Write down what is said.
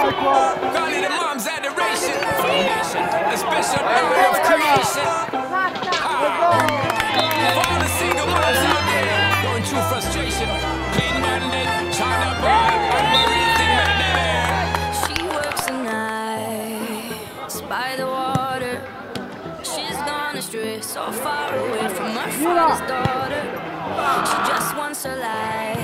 Call it a mom's adoration. Foundation, a special hour of creation. For all the single moms out there going through frustration. Clean bandit, China boy, everything that there. She works the nights by the water. She's gone astray, so far away from her father's daughter. She just wants her life